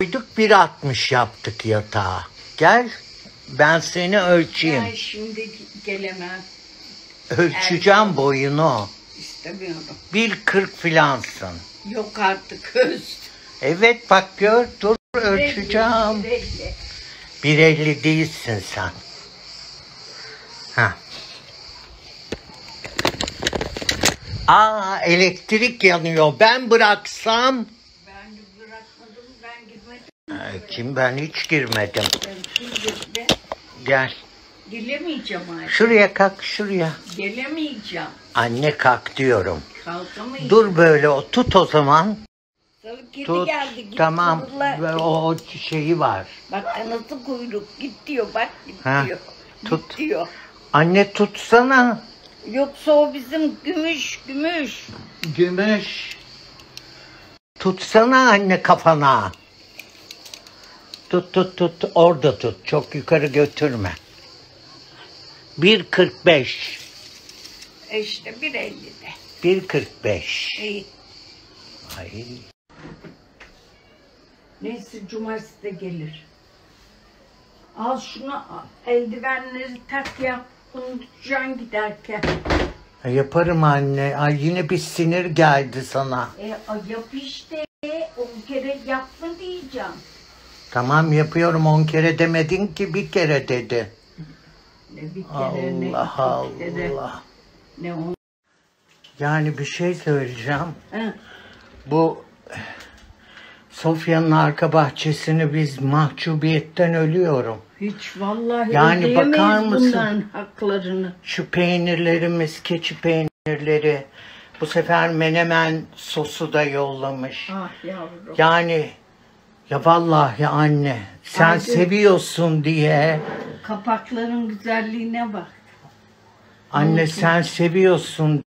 Koyduk 1.60 yaptık yatağı. Gel ben seni ölçeyim. Ben şimdi gelemem. Ölçeceğim boyunu. İstemiyorum. 1.40 filansın. Yok artık öz. Evet bak gör dur ölçeceğim. 1.50. 1.50 değilsin sen. Ha. Aa elektrik yanıyor. Ben bıraksam. Ben de bırakmadım. Ben girmedim. Kim ben hiç girmedim. Ben kim girdi? Gel. Gelemeyeceğim artık. Şuraya kalk şuraya. Gelemeyeceğim. Anne kalk diyorum. Kalkamayacağım. Dur böyle tut o zaman. Sarı kedi Tut. geldi. Git Tamam. kurula. O şeyi var. Bak kanatı kuyruk. Git diyor. Bak git Ha, diyor. tut. Git diyor. Anne tutsana. Yoksa o bizim gümüş. Gümüş. Tutsana anne kafana. Tut. Orada tut. Çok yukarı götürme. 1.45. İşte 1.50'de. 1.45. İyi. Ay. Neyse cumartesi de gelir. Al şunu eldivenleri tak yap. Unutacaksın giderken. Yaparım anne. Ay yine bir sinir geldi sana. Yap işte. 10 kere yapma diyeceğim. Tamam yapıyorum 10 kere demedin ki bir kere dedi. Ne bir kere ne Allah iki kere. Allah. Ne on. Yani bir şey söyleyeceğim. Ha, Bu Sofya'nın arka bahçesini biz mahcubiyetten ölüyorum. hiç vallahi Yani ödeyemeyiz bakar mısın? bunların haklarını. Şu peynirlerimiz, keçi peynirleri. Bu sefer menemen sosu da yollamış. Ah yavrum. Yani ya vallahi anne sen Ay, seviyorsun diye. Kapakların güzelliğine bak. Anne sen seviyorsun